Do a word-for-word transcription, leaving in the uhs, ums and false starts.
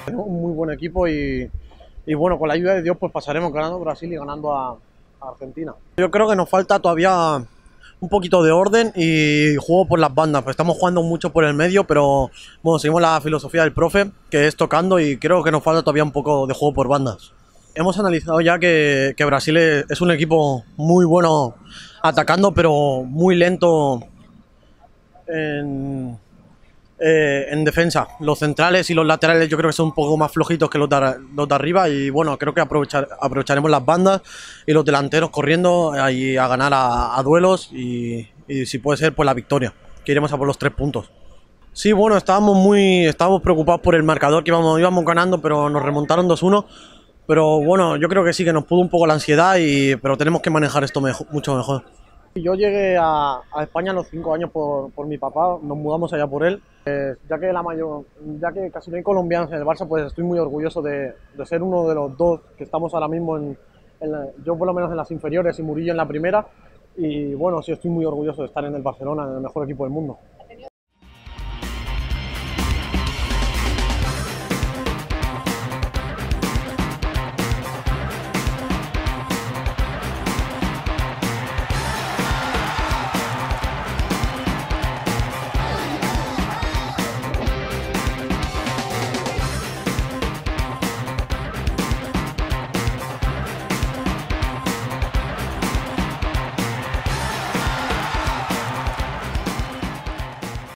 Tenemos un muy buen equipo y, y bueno, con la ayuda de Dios pues pasaremos ganando a Brasil y ganando a, a Argentina. Yo creo que nos falta todavía un poquito de orden y juego por las bandas. Pues estamos jugando mucho por el medio, pero bueno, seguimos la filosofía del profe, que es tocando, y creo que nos falta todavía un poco de juego por bandas. Hemos analizado ya que, que Brasil es, es un equipo muy bueno atacando, pero muy lento en, eh, en defensa. Los centrales y los laterales yo creo que son un poco más flojitos que los de, los de arriba, y bueno, creo que aprovechar, aprovecharemos las bandas y los delanteros corriendo ahí a ganar a, a duelos y, y si puede ser pues la victoria, que iremos a por los tres puntos. Sí, bueno, estábamos muy estábamos preocupados por el marcador, que íbamos, íbamos ganando, pero nos remontaron dos uno. Pero bueno, yo creo que sí, que nos pudo un poco la ansiedad, y, pero tenemos que manejar esto mejor, mucho mejor. Yo llegué a, a España a los cinco años por, por mi papá, nos mudamos allá por él. Eh, ya que la mayor, ya que casi no hay colombianos en el Barça, pues estoy muy orgulloso de, de ser uno de los dos que estamos ahora mismo en, en la, yo por lo menos en las inferiores y Murillo en la primera. Y bueno, sí, estoy muy orgulloso de estar en el Barcelona, en el mejor equipo del mundo.